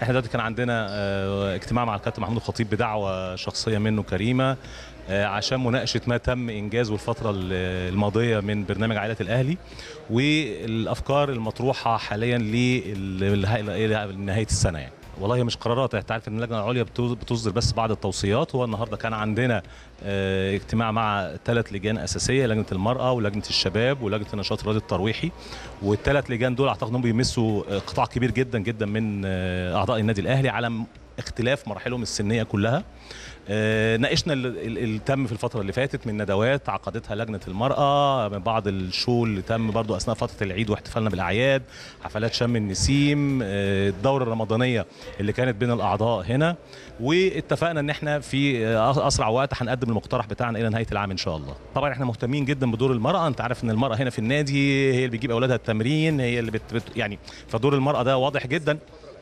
احنا دلوقتي كان عندنا اجتماع مع الكابتن محمود الخطيب بدعوه شخصيه منه كريمه عشان مناقشه ما تم انجازه الفتره الماضيه من برنامج عائله الاهلي والافكار المطروحه حاليا لنهايه السنه يعني. والله مش قرارات، انت عارف ان اللجنه العليا بتصدر بس بعض التوصيات. هو النهارده كان عندنا اجتماع مع 3 لجان اساسيه، لجنه المراه ولجنه الشباب ولجنه النشاط الرياضي الترويحي، والثلاث لجان دول اعتقد انهم بيمسوا قطاع كبير جدا جدا من اعضاء النادي الاهلي على اختلاف مراحلهم السنيه كلها. ناقشنا اللي تم في الفتره اللي فاتت من ندوات عقدتها لجنه المراه، من بعض الشو اللي تم برضو اثناء فتره العيد واحتفالنا بالاعياد، حفلات شم النسيم، الدوره الرمضانيه اللي كانت بين الاعضاء هنا، واتفقنا ان احنا في اسرع وقت هنقدم المقترح بتاعنا الى نهايه العام ان شاء الله. طبعا احنا مهتمين جدا بدور المراه، انت عارف ان المراه هنا في النادي هي اللي بتجيب اولادها التمرين، هي اللي يعني فدور المراه ده واضح جدا.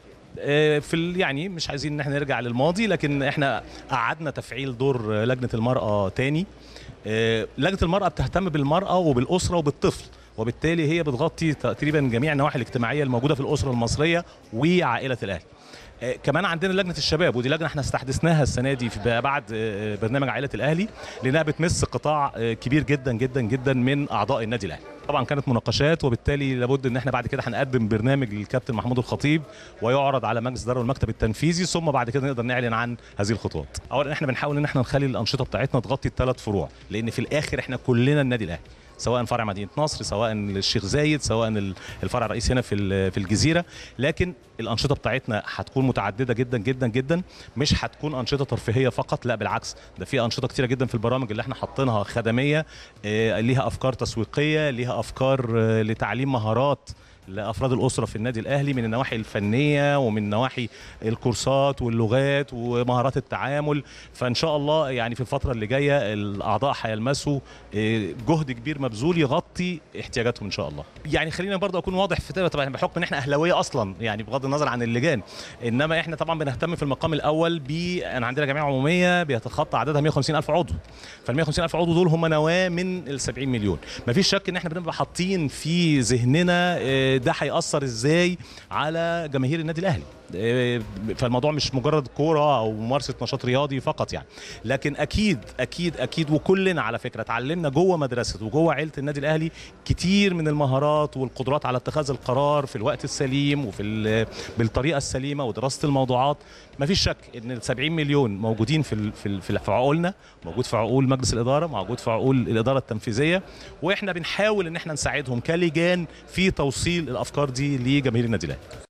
يعني مش عايزين ان احنا نرجع للماضي، لكن احنا قعدنا تفعيل دور لجنه المراه تاني. لجنه المراه بتهتم بالمراه وبالاسره وبالطفل، وبالتالي هي بتغطي تقريبا جميع النواحي الاجتماعيه الموجوده في الاسره المصريه وعائله الاهلي. كمان عندنا لجنه الشباب، ودي لجنه احنا استحدثناها السنه دي بعد برنامج عائله الاهلي، لانها بتمس قطاع كبير جدا جدا جدا من اعضاء النادي الاهلي. طبعا كانت مناقشات، وبالتالي لابد ان احنا بعد كده هنقدم برنامج للكابتن محمود الخطيب ويعرض على مجلس الاداره والمكتب التنفيذي، ثم بعد كده نقدر نعلن عن هذه الخطوات. اولا احنا بنحاول ان احنا نخلي الانشطه بتاعتنا تغطي ال3 فروع، لان في الاخر احنا كلنا النادي الاهلي، سواء فرع مدينه نصر، سواء الشيخ زايد، سواء الفرع الرئيسي هنا في الجزيره. لكن الانشطه بتاعتنا هتكون متعدده جدا جدا جدا، مش هتكون انشطه ترفيهيه فقط، لا بالعكس، ده في انشطه كتيره جدا في البرامج اللي احنا حاطينها خدميه، ليها افكار تسويقيه، ليها افكار لتعليم مهارات لافراد الاسره في النادي الاهلي من النواحي الفنيه ومن نواحي الكورسات واللغات ومهارات التعامل. فان شاء الله يعني في الفتره اللي جايه الاعضاء هيلمسوا جهد كبير مبذول يغطي احتياجاتهم ان شاء الله. يعني خلينا برضه اكون واضح في طبعا بحكم ان احنا اهلاويه اصلا، يعني بغض النظر عن اللجان، انما احنا طبعا بنهتم في المقام الاول ان عندنا جمعيه عموميه بيتخطى عددها 150,000 عضو، فال 150,000 عضو دول هم نواه من ال 70 مليون. مفيش شك ان احنا بنبقى حاطين في ذهننا ده هيأثر ازاي على جماهير النادي الاهلي. فالموضوع مش مجرد كوره او ممارسه نشاط رياضي فقط يعني، لكن اكيد اكيد اكيد وكلنا على فكره اتعلمنا جوه مدرسه وجوه عيله النادي الاهلي كتير من المهارات والقدرات على اتخاذ القرار في الوقت السليم بالطريقه السليمه ودراسه الموضوعات. مفيش شك ان ال 70 مليون موجودين في عقولنا، موجود في عقول مجلس الاداره، موجود في عقول الاداره التنفيذيه، واحنا بنحاول ان احنا نساعدهم كلجان في توصيل الافكار دي لجماهير النادي الاهلي.